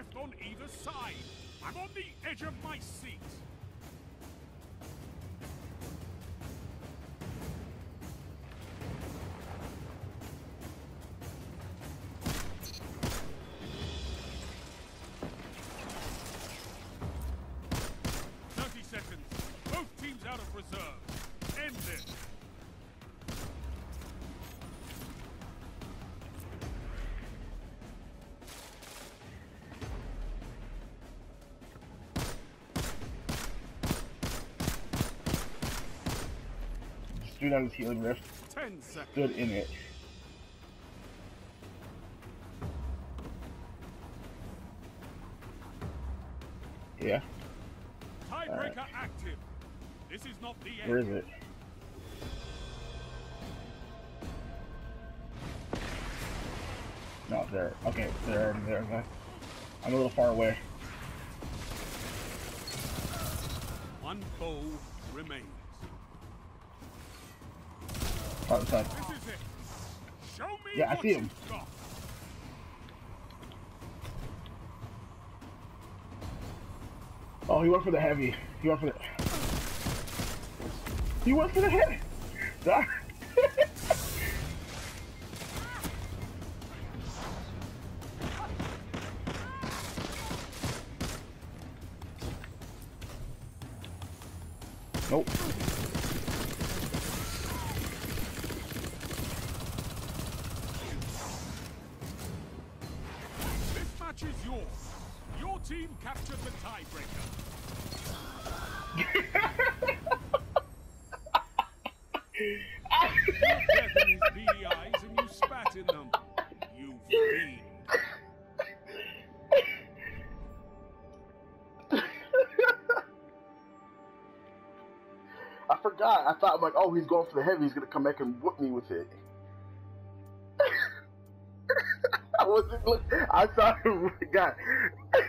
left on either side. I'm on the edge of my seat. Seconds. Both teams out of reserve. End this. Stood on his healing rift. 10 seconds. Stood in it. Yeah. Tiebreaker active. This is not the end. Where is it? No, there. Okay, they're already there. Okay. I'm a little far away. One foe remains. Right side. This is it. Show me Yeah, I what see him. you've got. Oh, he went for the heavy. He went for the. He went for the heavy. Nope. This match is yours. Your team captured the tiebreaker. You death in his beady eyes and you spat in them. You fiend. I forgot. I thought, like, oh, he's going for the heavy. He's gonna come back and whoop me with it. I wasn't look. I saw him. God.